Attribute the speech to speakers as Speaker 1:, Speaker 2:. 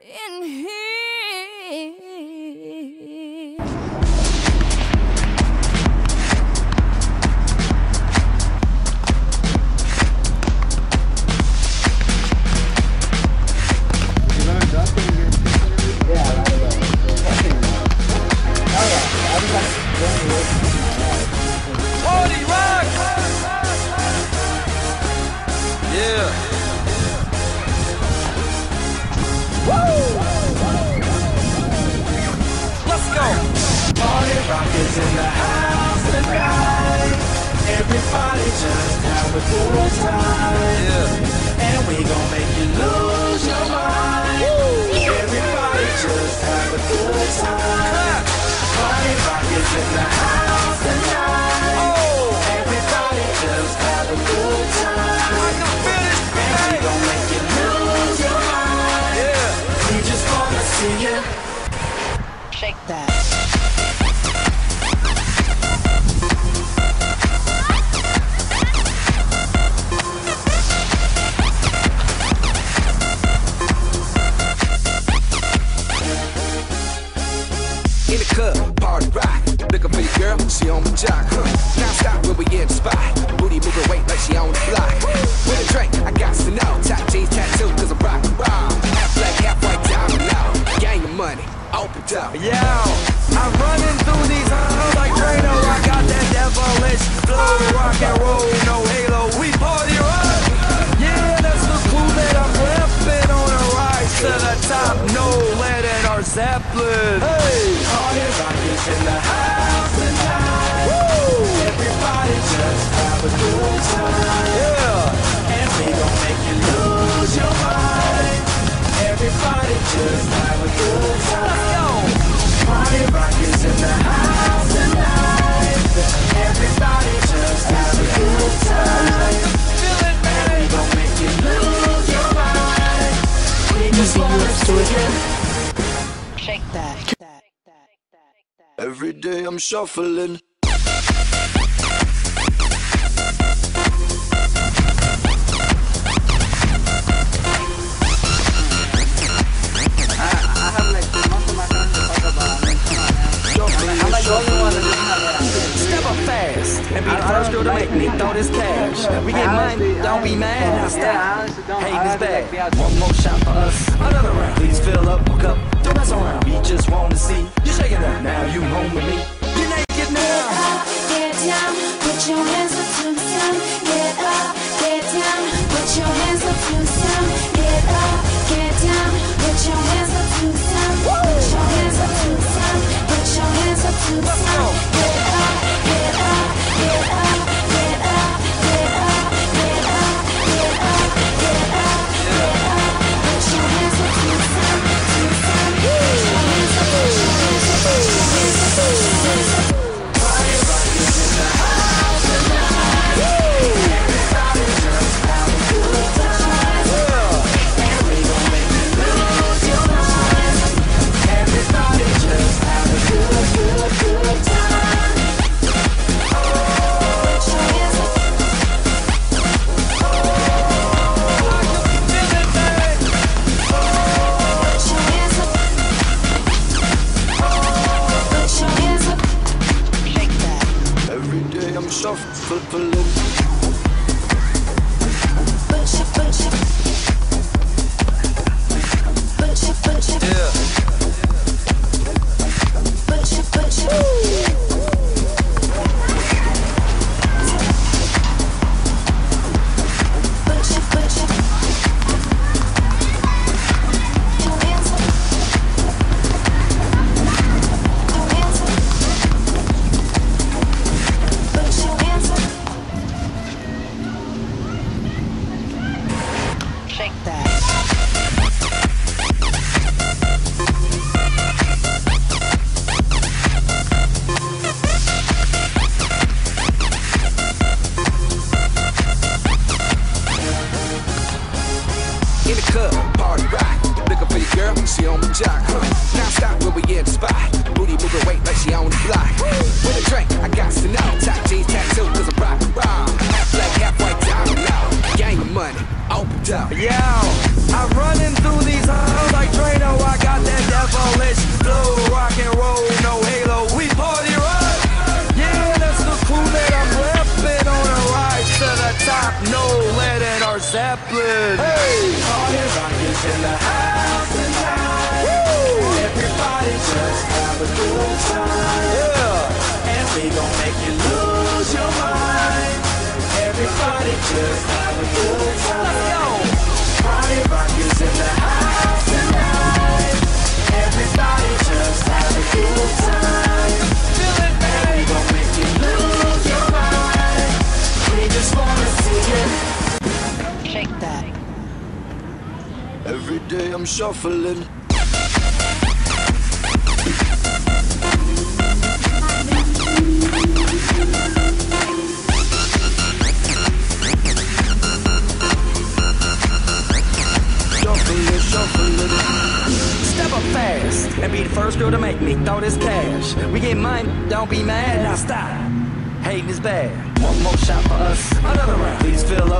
Speaker 1: in here.
Speaker 2: Party rock! Yeah. Woo! Let's go!
Speaker 3: Party rock is in the house tonight. Everybody just have a good time.
Speaker 2: Yeah.
Speaker 3: And we gon' make you lose your mind. Woo! Everybody just have a good time. Party rock is in the house tonight.
Speaker 2: Oh!
Speaker 3: Everybody just have a good time.
Speaker 2: I can feel it.
Speaker 3: And we gon' make you lose your mind.
Speaker 2: Yeah.
Speaker 3: We just wanna see you
Speaker 4: shake that.
Speaker 2: In the club, party rock. Looking for your girl, she on my jock. Now stop when we in the spot. Booty moving weight like she on the block. With a drink, I got to know. Top jeans tattoo, cause I'm rock and roll. Half black, half white, diamond now. Gang of money, open up.
Speaker 5: Yo, I'm running through these halls like Drano. I got that devilish flow, rock and roll, no halo. We party rock. Yeah, that's the clue that I'm repping on a rise to the top. No lead in our Zeppelin. Hey,
Speaker 3: Party rock is in the house tonight.
Speaker 5: woo!
Speaker 3: Everybody just have a good time.
Speaker 5: Yeah,
Speaker 3: And we gon' make you lose your mind. Everybody just have a good time. Party rock is in the house tonight. Everybody just have a good time. And we gon' make you lose your mind. We just wanna see you
Speaker 4: Shake that.
Speaker 5: every day I'm shuffling. Step up fast and be the first girl to make me throw this cash. We get money, don't be mad. Now stop. Hating is bad. One more shot for us. Another round. Please fill up, hook up. Don't mess around. We just want to see you shaking up. Now you home with me. You're naked now.
Speaker 6: Get down, put your hands up to the sun. Get up, get down, put your hands up to the sun. Get up, get down, put your hands up to the sun. Put your hands up to the sun. Put your hands up to the sun. Get up, get up, get up, get up, get up, get up, get up, get up, get up. Put your hands up to the sun, to the sun. Put your hands up
Speaker 2: shuffling.
Speaker 5: Step up fast and be the first girl to make me throw this cash. We get mine, don't be mad, now stop. Hating is bad. One more shot for us, another round. Please fill